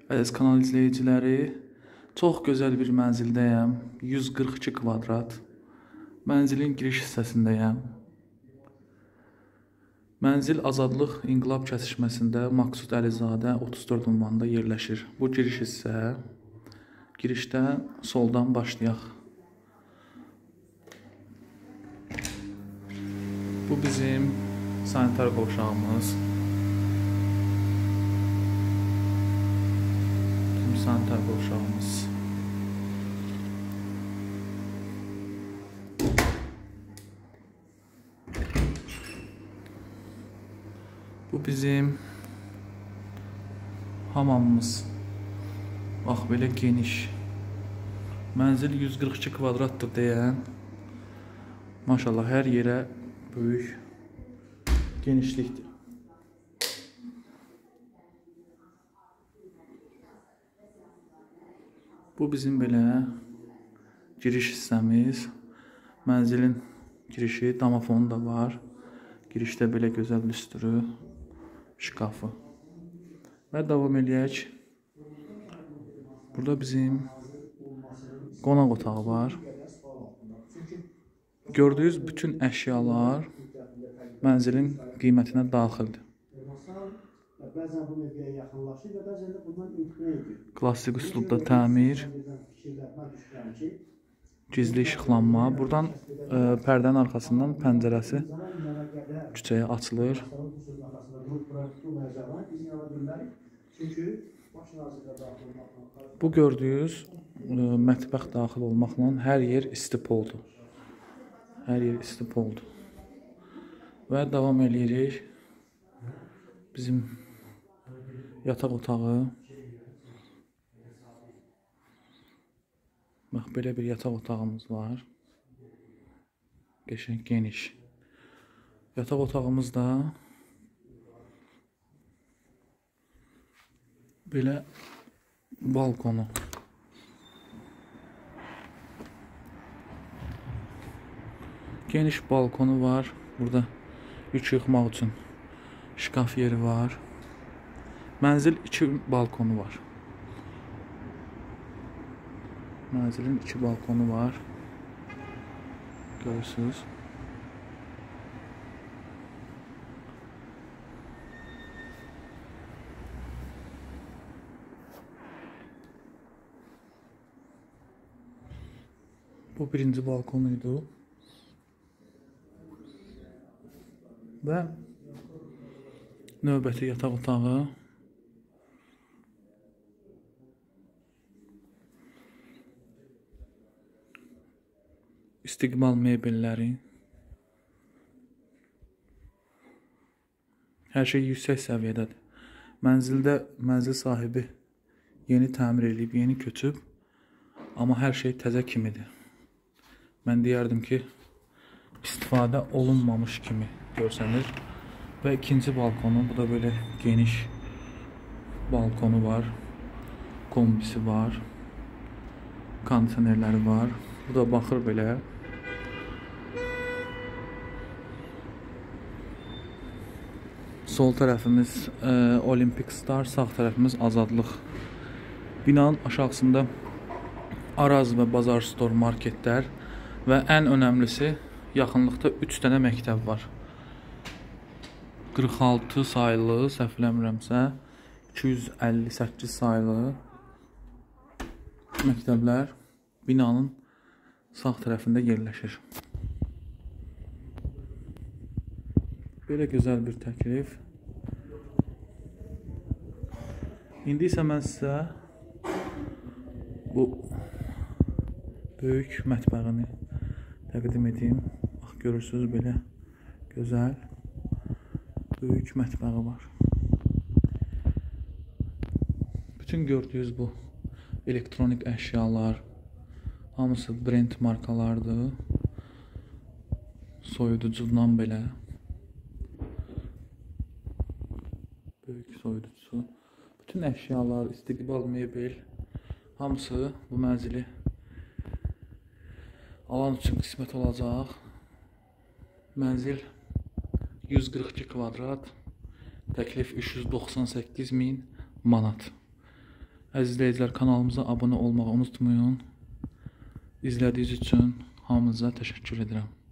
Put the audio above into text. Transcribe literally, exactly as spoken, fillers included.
Əziz kanal izləyiciləri, çox gözəl bir mənzildəyəm. yüz qırx iki kvadrat. Mənzilin giriş hissəsindəyəm. Mənzil Azadlıq İnqilab kəsişməsində Maqsud Əlizadə otuz dörd ünvanında yerləşir. Bu giriş hissə. Girişdə soldan başlayaq. Bu bizim sanitar qovşağımız. Sanitar qovşağımız. Bu bizim hamamımız. Bax, belə geniş. Mənzil yüz qırx iki kvadratdır deyən. Maşallah, hər yerə böyük genişlikdir. Bu bizim belə giriş hissəmiz. Mənzilin girişi, damafonu da var. Girişdə belə gözəl lüstrü, şkafı. Və davam eləyək. Burada bizim qonaq otağı var. Gördüyünüz bütün əşyalar mənzilin qiymətinə daxildir. Klassik üslubda təmir, gizli işıqlanma. Buradan e, pərdənin arxasından pəncərəsi küçəyə açılır. Bu gördüyünüz e, mətbəx daxil olmaqla hər yer istipoldur. Hər yer istipoldur. Və davam eləyirik. Bizim yataq otağı. Bax, belə bir yataq otağımız var. Qəşəng, geniş. Yataq otağımızda belə balkonu. Geniş balkonu var. Burada yük yıxmaq üçün şkaf yeri var. Mənzil iki balkonu var. Mənzilin iki balkonu var. Görürsünüz. Bu birinci balkonuydu. Və növbəti yataq otağı. İstiqbal mebelləri. Hər şey yüksək səviyyədədir. Mənzildə mənzil sahibi yeni təmir edib, yeni köçüb. Amma hər şey təzə kimidir. Mən deyərdim ki, istifadə olunmamış kimi görsənir. Və ikinci balkonu, bu da belə geniş balkonu var. Kombisi var. Kondisionerləri var. Bu da baxır belə. Sol tərəfimiz e, Olympic Star, sağ tərəfimiz Azadlıq. Binanın aşağısında Araz və Bazar Store marketlər və ən önəmlisi yaxınlıqda üç dənə məktəb var. qırx altı sayılı, səhvləmirəmsə, iki yüz əlli səkkiz sayılı məktəblər binanın sağ tərəfində yerləşir. Belə gözəl bir təklif. İndi isə mən sizə bu böyük mətbəğini təqdim edeyim. Bax, görürsünüz, belə gözəl böyük mətbəği var. Bütün gördüyünüz bu elektronik əşyalar hamısı brend markalardır. Soyuducudan belə böyük soyuducusu. Bütün əşyalar, istiqbal mebel hamısı bu mənzili alan üçün qismət olacaq. Mənzil yüz qırx iki kvadrat, təklif üç yüz doxsan səkkiz min manat. Əziz izləyicilər, kanalımıza abunə olmağı unutmayın. İzlədiyiniz üçün hamınıza təşəkkür edirəm.